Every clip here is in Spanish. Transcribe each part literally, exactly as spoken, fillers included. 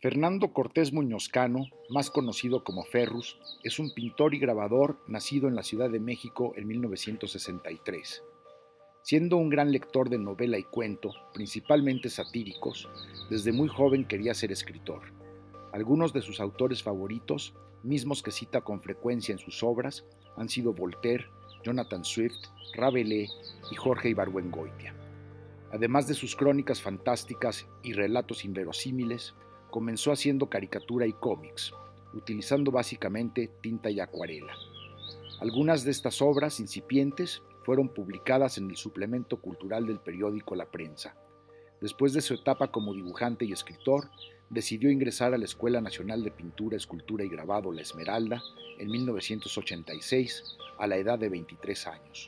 Fernando Cortés Muñoz Cano, más conocido como Ferrus, es un pintor y grabador nacido en la Ciudad de México en mil novecientos sesenta y tres. Siendo un gran lector de novela y cuento, principalmente satíricos, desde muy joven quería ser escritor. Algunos de sus autores favoritos, mismos que cita con frecuencia en sus obras, han sido Voltaire, Jonathan Swift, Rabelais y Jorge Ibargüengoitia. Además de sus crónicas fantásticas y relatos inverosímiles, comenzó haciendo caricatura y cómics, utilizando básicamente tinta y acuarela. Algunas de estas obras incipientes fueron publicadas en el suplemento cultural del periódico La Prensa. Después de su etapa como dibujante y escritor, decidió ingresar a la Escuela Nacional de Pintura, Escultura y Grabado La Esmeralda en mil novecientos ochenta y seis, a la edad de veintitrés años.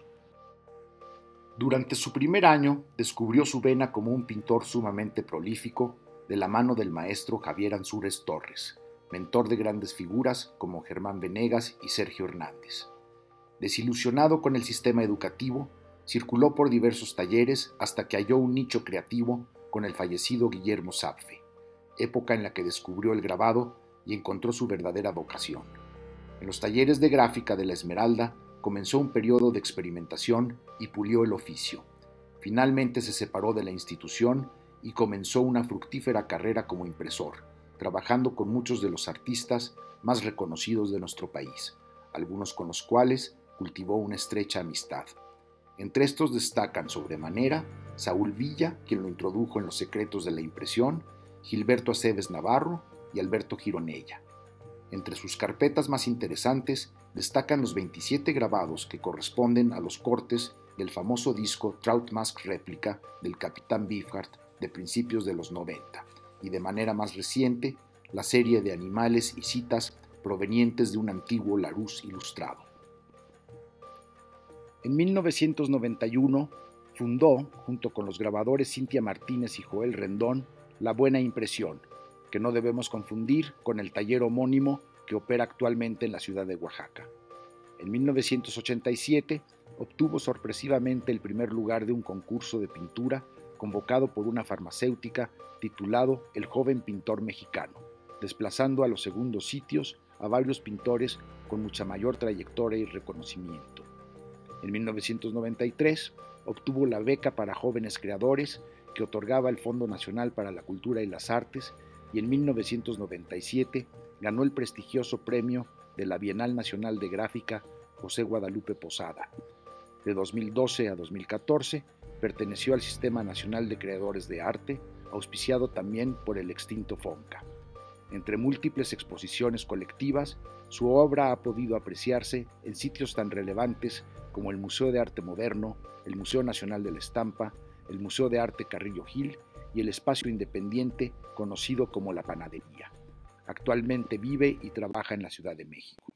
Durante su primer año, descubrió su vena como un pintor sumamente prolífico, de la mano del maestro Javier Ansúrez Torres, mentor de grandes figuras como Germán Venegas y Sergio Hernández. Desilusionado con el sistema educativo, circuló por diversos talleres hasta que halló un nicho creativo con el fallecido Guillermo Zapfe, época en la que descubrió el grabado y encontró su verdadera vocación. En los talleres de gráfica de La Esmeralda comenzó un periodo de experimentación y pulió el oficio. Finalmente se separó de la institución y comenzó una fructífera carrera como impresor, trabajando con muchos de los artistas más reconocidos de nuestro país, algunos con los cuales cultivó una estrecha amistad. Entre estos destacan sobremanera Saúl Villa, quien lo introdujo en los secretos de la impresión, Gilberto Aceves Navarro y Alberto Gironella. Entre sus carpetas más interesantes destacan los veintisiete grabados que corresponden a los cortes del famoso disco Trout Mask Réplica del Capitán Beefheart de principios de los noventa, y de manera más reciente, la serie de animales y citas provenientes de un antiguo Larousse ilustrado. En mil novecientos noventa y uno fundó, junto con los grabadores Cintia Martínez y Joel Rendón, La Buena Impresión, que no debemos confundir con el taller homónimo que opera actualmente en la ciudad de Oaxaca. En mil novecientos ochenta y siete obtuvo sorpresivamente el primer lugar de un concurso de pintura convocado por una farmacéutica titulado El Joven Pintor Mexicano, desplazando a los segundos sitios a varios pintores con mucha mayor trayectoria y reconocimiento. En mil novecientos noventa y tres obtuvo la beca para jóvenes creadores que otorgaba el Fondo Nacional para la Cultura y las Artes, y en mil novecientos noventa y siete ganó el prestigioso premio de la Bienal Nacional de Gráfica José Guadalupe Posada. De dos mil doce a dos mil catorce perteneció al Sistema Nacional de Creadores de Arte, auspiciado también por el extinto FONCA. Entre múltiples exposiciones colectivas, su obra ha podido apreciarse en sitios tan relevantes como el Museo de Arte Moderno, el Museo Nacional de la Estampa, el Museo de Arte Carrillo Gil y el espacio independiente conocido como La Panadería. Actualmente vive y trabaja en la Ciudad de México.